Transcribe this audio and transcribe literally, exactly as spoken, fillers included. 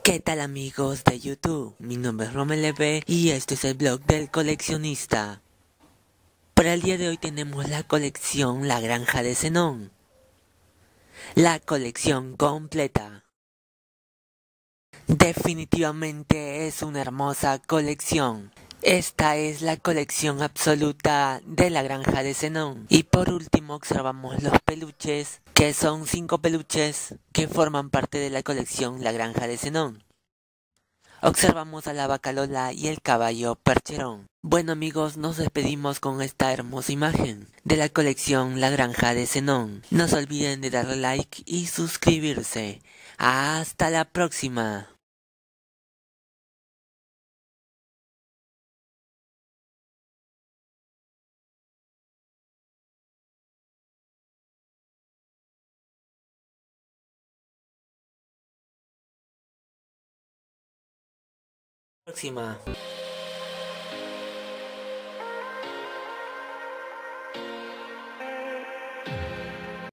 ¿Qué tal amigos de YouTube? Mi nombre es Romeleve y este es el blog del coleccionista. Para el día de hoy tenemos la colección La Granja de Zenón. La colección completa. Definitivamente es una hermosa colección. Esta es la colección absoluta de La Granja de Zenón. Y por último observamos los peluches, que son cinco peluches que forman parte de la colección La Granja de Zenón. Observamos a la vaca Lola y el caballo Percherón. Bueno amigos, nos despedimos con esta hermosa imagen de la colección La Granja de Zenón. No se olviden de darle like y suscribirse. ¡Hasta la próxima! Próxima.